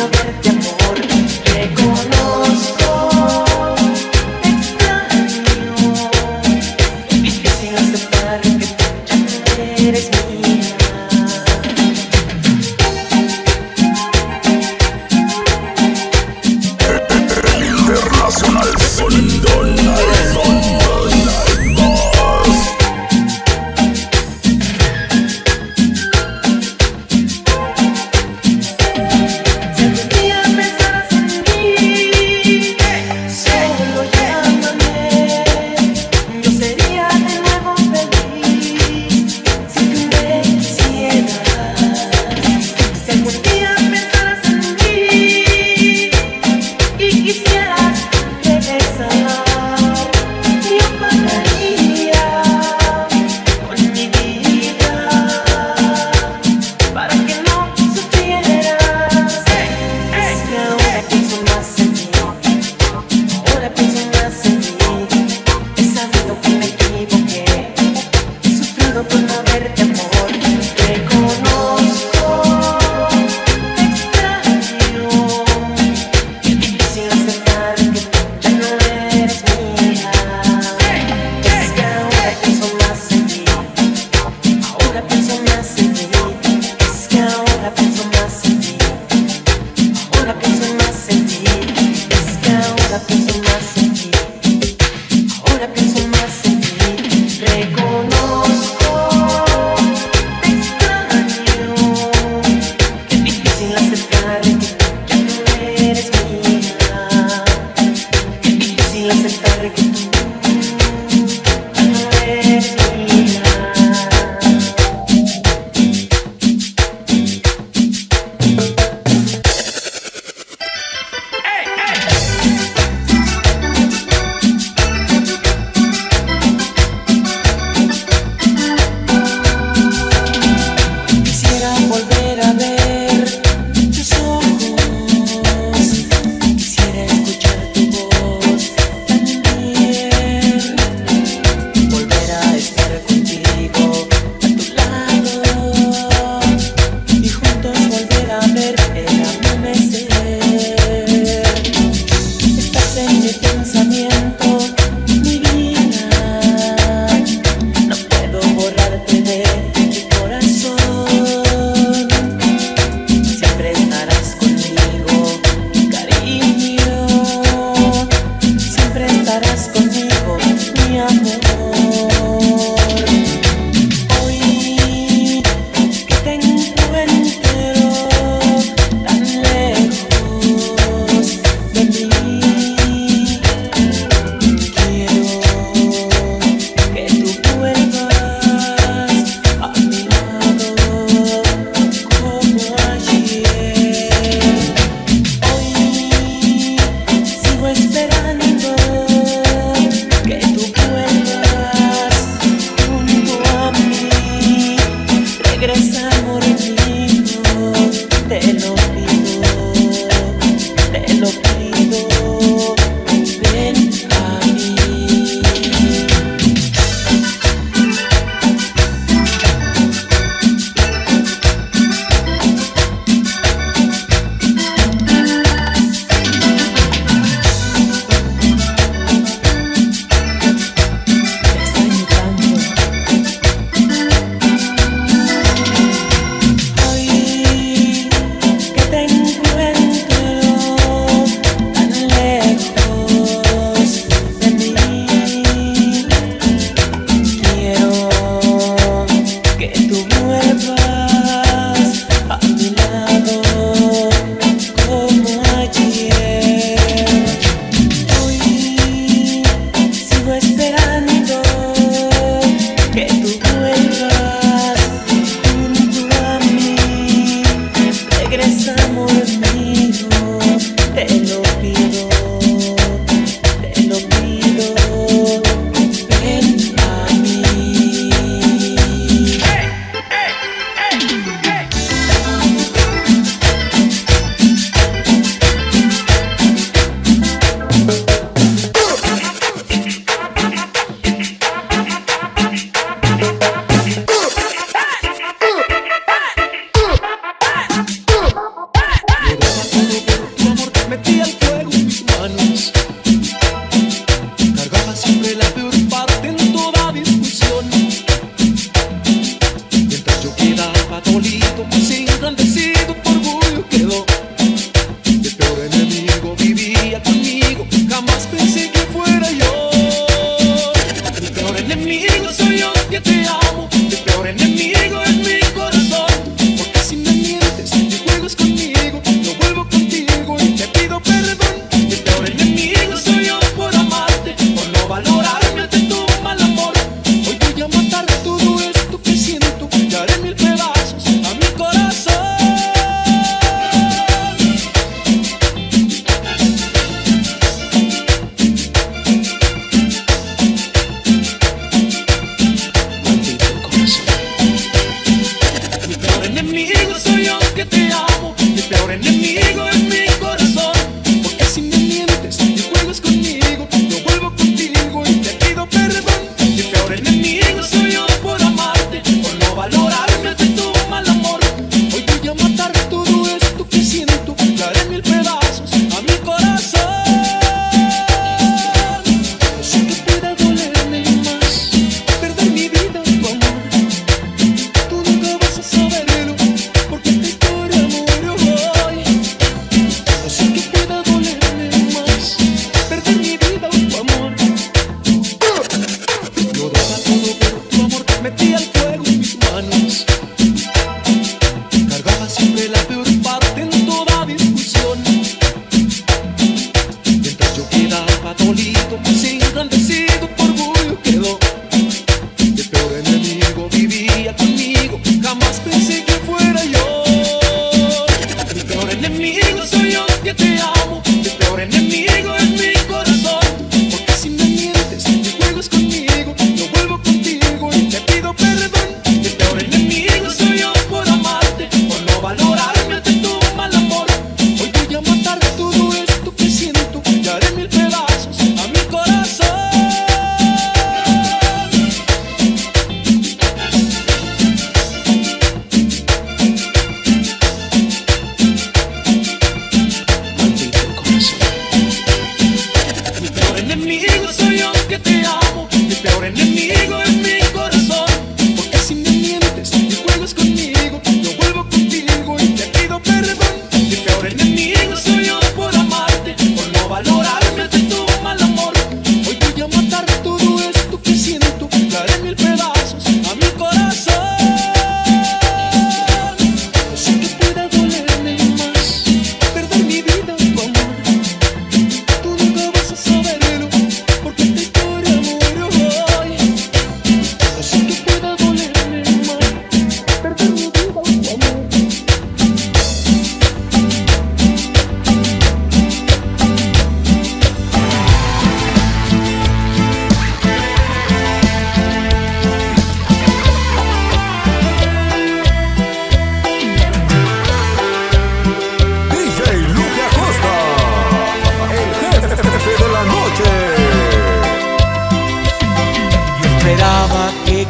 verte amor, reconozco, te extraño, difícil aceptar que tú ya no eres mía. Internacional Sonido Night Boss. Si algún día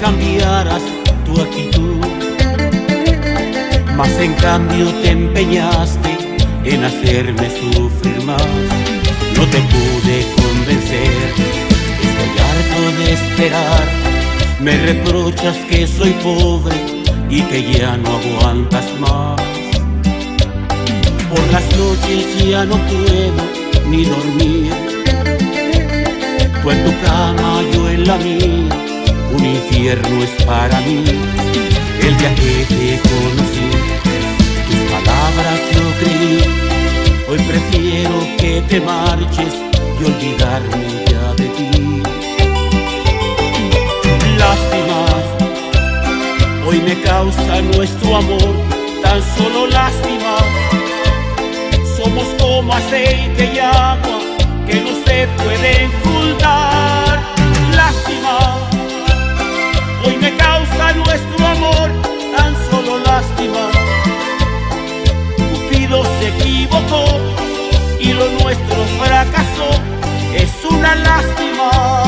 cambiaras tu actitud, mas en cambio te empeñaste en hacerme sufrir más. No te pude convencer, estoy harto de esperar. Me reprochas que soy pobre y que ya no aguantas más. Por las noches ya no puedo ni dormir, tú en tu cama, yo en la mía, un infierno es para mí. El día que te conocí, tus palabras yo creí. Hoy prefiero que te marches y olvidarme ya de ti. Lástimas, hoy me causa nuestro amor, tan solo lástima. Somos como aceite y agua que no se pueden juntar. Lástima, hoy me causa nuestro amor, tan solo lástima. Cupido se equivocó y lo nuestro fracasó, es una lástima.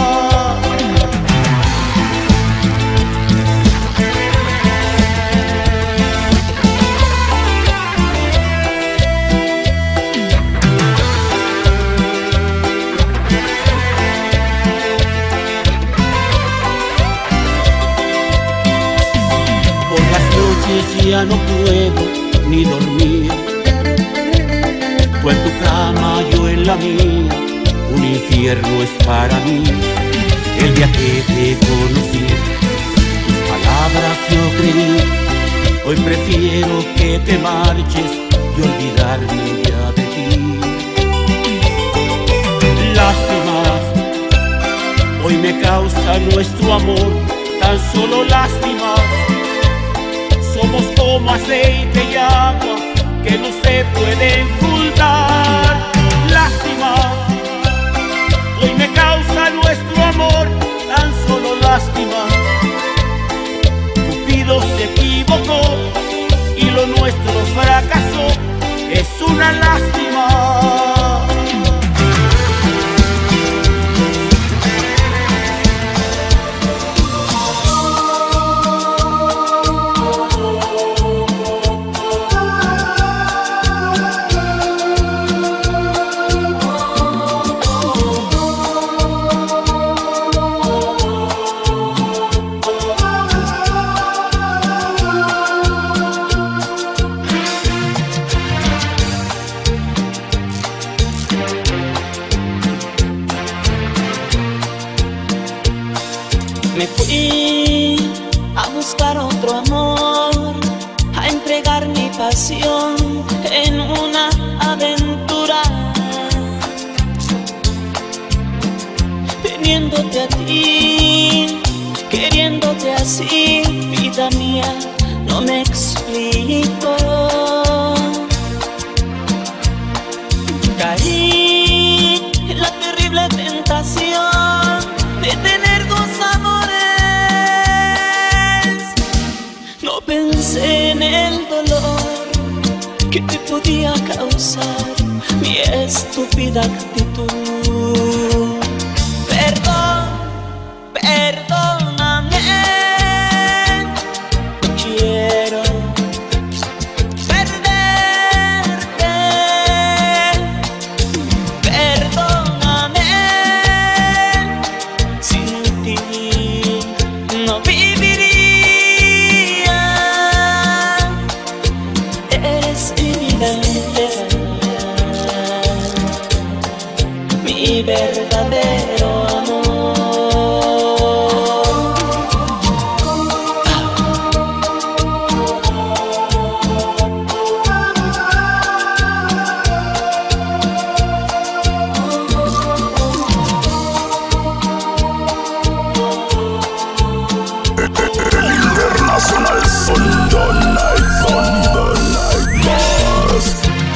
Ya no puedo ni dormir, tú en tu cama, yo en la mía, un infierno es para mí. El día que te conocí, tus palabras yo creí. Hoy prefiero que te marches y olvidarme ya de ti. Lástimas, hoy me causa nuestro amor, tan solo lástima. Somos como aceite y agua que no se pueden juntar. Lástima, hoy me causa nuestro amor, tan solo lástima. Cupido se equivocó y lo nuestro fracasó, es una lástima. Me fui a buscar otro amor, a entregar mi pasión en una aventura, teniéndote a ti, queriéndote así, vida mía, no me explico. Caí en la terrible tentación de tener dos amores. No pensé en el dolor que te podía causar mi estúpida actitud. Perdón, perdóname, no quiero perderte. Perdóname, sin ti no viviría. Eres mi vida entera, mi verdadero amor. El internacional Fondo Night Boss.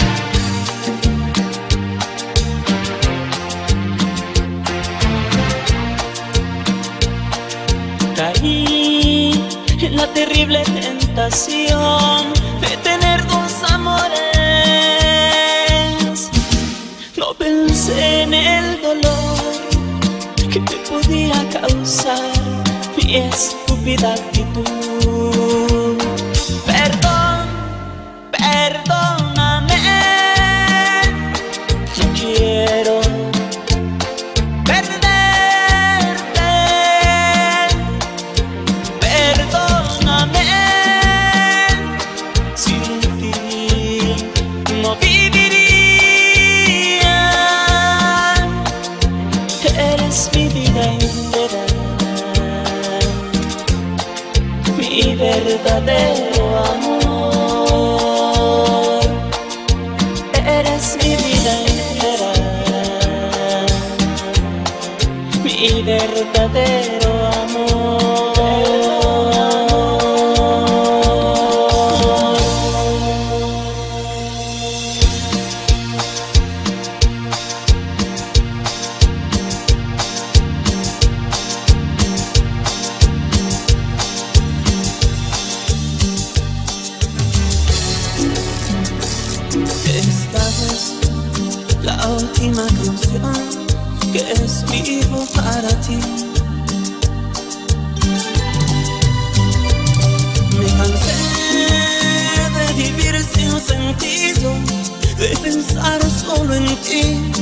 Caí en la terrible tentación de tener dos amores. No pensé en el dolor que te podía causar mi estúpida estúpida actitud. Perdóname, no quiero perderte. Perdóname, sin ti no viviría. Eres mi vida entera, mi verdadero amor. Eres mi vida entera, mi verdadero amor. Esta es la última canción que escribo para ti. Me cansé de vivir sin sentido, de pensar solo en ti.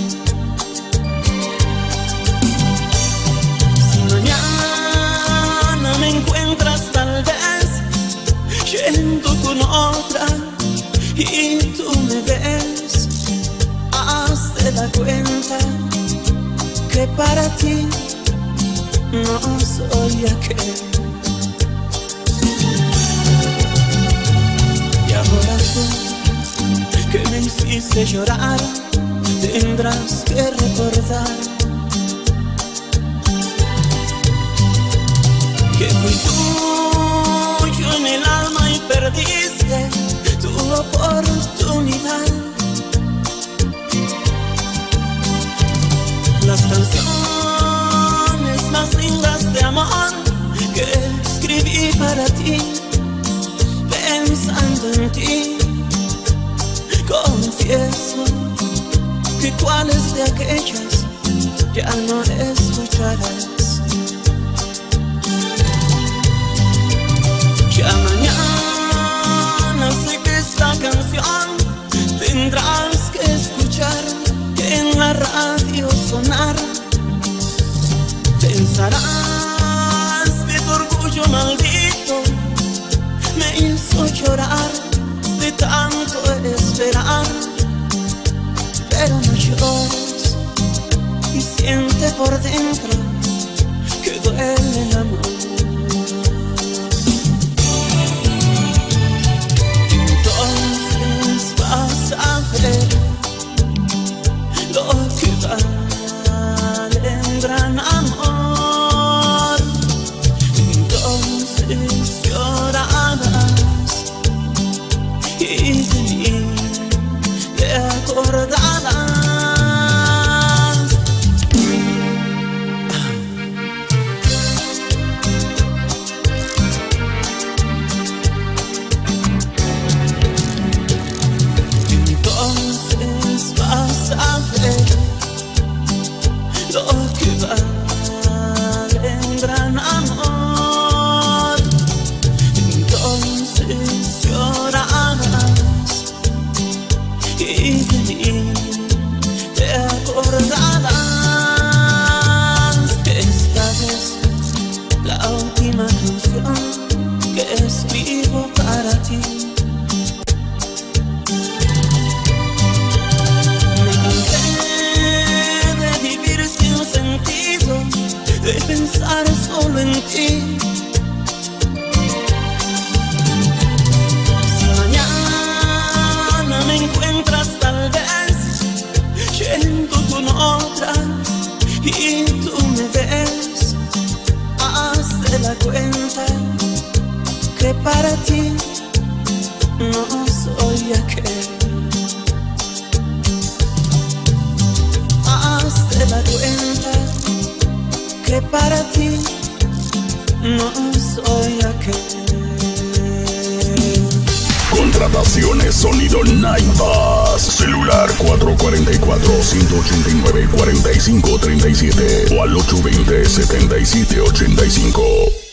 Si mañana me encuentras tal vez yendo con otra y tú me ves, hazte la cuenta que para ti no soy aquel. Y ahora tú, que me hiciste llorar, tendrás que recordar que fui tuyo en el alma y perdiste tu oportunidad. Las canciones más lindas de amor que escribí para ti, pensando en ti, confieso que cuáles de aquellas ya no escucharás. Ya mañana sé que esta canción tendrás que escuchar en la radio sonar. Pensarás que tu orgullo maldito me hizo llorar de tanto esperar. Pero no llores y siente por dentro que duele el amor. Entonces vas a ver lo que vale un gran amor. Entonces llorarás y de mí te acordarás. Entonces vas a ver lo que vale un gran amor. Entonces llorarás y de mí te acordarás. Esta es la última canción que escribo para ti. De pensar solo en ti. Si mañana me encuentras tal vez yendo con otra y tú me ves, hazte la cuenta que para ti no soy aquel. Hazte la cuenta que para ti no soy aquel. Contrataciones Sonido Night Bus. Celular 444-189-4537 o al 820-7785.